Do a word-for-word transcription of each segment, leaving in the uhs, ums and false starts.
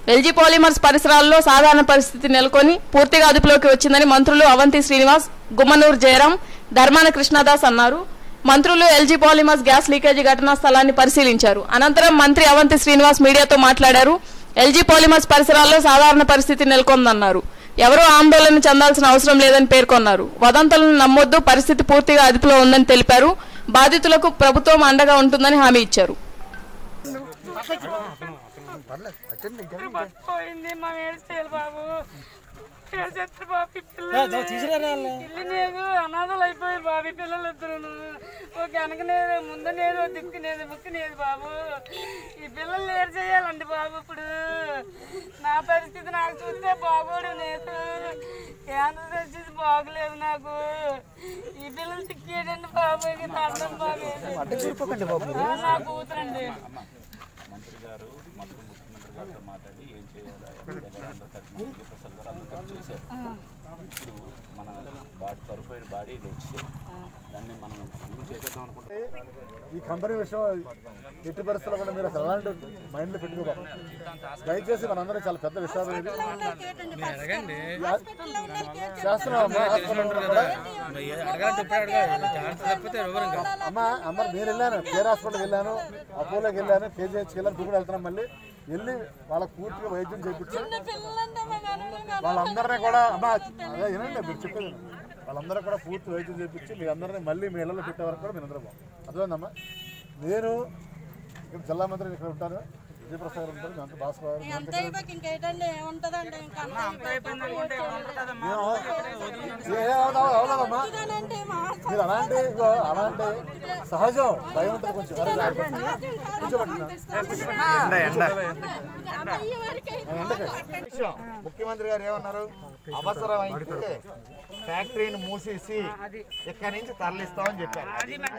LG polymers పరిసరాల్లో సాధారణ పరిస్థితి నెలకొని పూర్తిగా అదుపులోకి వచ్చిందని మంత్రులు అవంతి శ్రీనివాస్, గుమ్మనూరు జయరాం, ధర్మాన కృష్ణదాస్ అన్నారు. మంత్రులు ఎల్జీ పాలిమర్స్ గ్యాస్ లీకేజీ ఘటనా స్థలాన్ని పరిశీలించారు. అనంతరం మంత్రి అవంతి శ్రీనివాస్ మీడియాతో మాట్లాడారు. ఎల్జీ పాలిమర్స్ పరిసరాల్లో సాధారణ పరిస్థితి నెలకొందన్నారు. ఎవరూ ఆందోళన చెందాల్సిన అవసరం లేదని పేర్కొన్నారు. వదంతులను నమ్మొద్దు, పరిస్థితి పూర్తిగా అదుపులో ఉందని తెలిపారు. బాధితులకు ప్రభుత్వం అండగా ఉంటుందని హామీ ఇచ్చారు. అనాథలు అయిపోయారు బాబు పిల్లలు ఇద్దరు. ఒక వెనకనేది ముందనేది దిక్కునేది ముక్కునేది బాబు. ఈ పిల్లలు ఏడు చేయాలండి బాబు. ఇప్పుడు నా పరిస్థితి నాకు చూస్తే బాగోడు. నేను క్యాన్సర్ పరిస్థితి బాగలేదు నాకు. ఈ పిల్లలు తిక్కేటండి బాబు. తండ్రం బాబు నా కూతురండి. మంత్రి గారు మంత్రి ముఖ్యమంత్రి గారితో మాట్లాడి ఏం చేయాలి చేశారు. ఇప్పుడు మన బాడీ తరఫైన బాడీ వచ్చి దాన్ని మనం చేసేద్దాం అనుకుంటే ఈ కంపెనీ విషయం ఎట్టి పరిస్థితుల్లో కూడా మీరు అసలు అలాంటి మైండ్లో పెట్టుకోవాలి. దయచేసి మనందరం చాలా పెద్ద విషయాలు అమ్మ అమ్మ నేను వెళ్ళాను, కేర్ హాస్పిటల్కి వెళ్ళాను, అపోలోకి వెళ్ళాను, కేజీహెచ్కి వెళ్ళాను, దూకుడు వెళ్తున్నాం. మళ్ళీ వెళ్ళి వాళ్ళకి పూర్తిగా వైద్యం చేయించి వాళ్ళందరినీ కూడా అమ్మా అదే ఏనండి మీరు చెప్పేది వాళ్ళందరూ కూడా పూర్తి వైద్యం చేయించి మీ అందరినీ మళ్ళీ మీ ఇళ్లలో పెట్టే వరకు కూడా మీరు అందరూ బాగుంది. అర్థమైందమ్మా. నేను ఇక్కడ జిల్లా మంత్రి ఇక్కడ ఉంటాను, విజయప్రసాద్ గారు ఉంటారు, అంత భాస్కర్ మీరు అలాంటి అలాంటి సహజం భయం ఉంటుంది కొంచెం. ముఖ్యమంత్రి గారు ఏమన్నారు, అవసరం అయితే ఫ్యాక్టరీని మూసేసి ఇక్కడి నుంచి తరలిస్తామని చెప్పారు.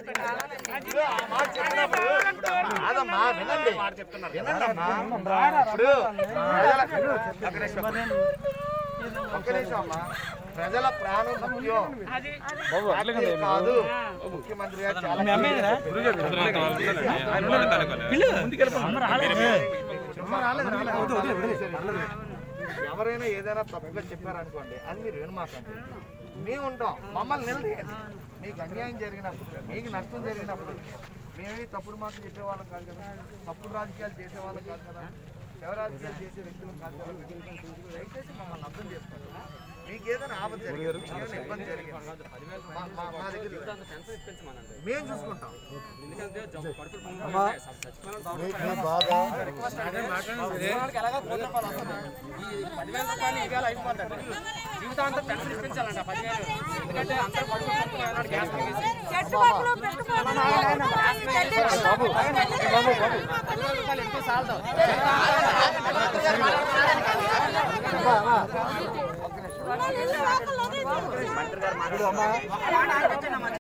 కాదమ్మా వినండి వినండమ్మా. ఇప్పుడు ఒక్క నిమిషం అమ్మా, ప్రజల ప్రాణం ముఖ్యం కాదు. ముఖ్యమంత్రి గారు చాలా ఎవరైనా ఏదైనా తప్పుగా చెప్పారనుకోండి అది మీరు వినమాకండి. మేము ఉంటాం, మమ్మల్ని నిలదీయండి. మీకు అన్యాయం జరిగినప్పుడు, మీకు నష్టం జరిగినప్పుడు మేమే తప్పుడు మాటలు చెప్పేవాళ్ళం కాదు కదా, తప్పుడు రాజకీయాలు చేసేవాళ్ళం కాదు కదా, శవ రాజకీయాలు చేసే వ్యక్తులు కాదు కదా. దయచేసి మమ్మల్ని అర్థం చేసుకోండి. మీకు ఏదైనా ఆపద జరిగారు, ఏదైనా ఇబ్బంది జరిగింది మా దగ్గర మేము చూసుకుంటాం. జీవితాంతం పెన్షన్ ఇప్పించాలంట పదివేలు. ఎందుకంటే అందరూ మంత్రి గారు